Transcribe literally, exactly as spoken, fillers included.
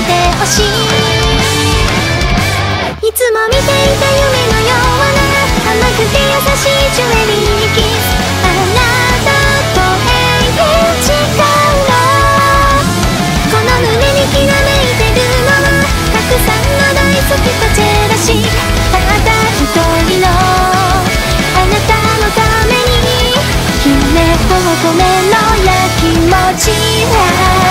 てほしい。いつも見ていた夢のような甘くて優しいジュエリーキス、あなたと永遠誓うの。この胸にきらめいてるのはたくさんの大好きとジェラシー、ただ一人のあなたのために夢を込めろや気持ちは